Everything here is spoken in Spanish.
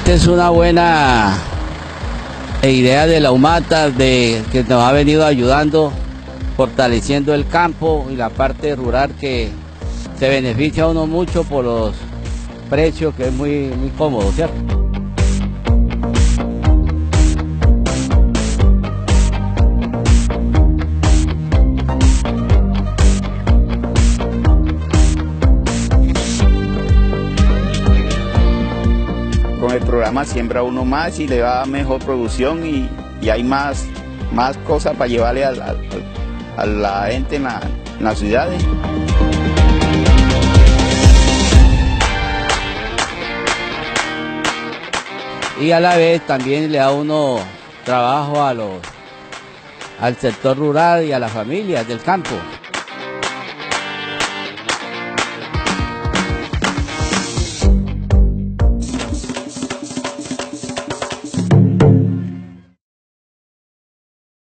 Esta es una buena idea de la UMATA, que nos ha venido ayudando, fortaleciendo el campo y la parte rural, que se beneficia a uno mucho por los precios, que es muy cómodo, ¿cierto? Con el programa siembra uno más y le da mejor producción y hay más cosas para llevarle a la gente en las ciudades. Y a la vez también le da uno trabajo al sector rural y a las familias del campo.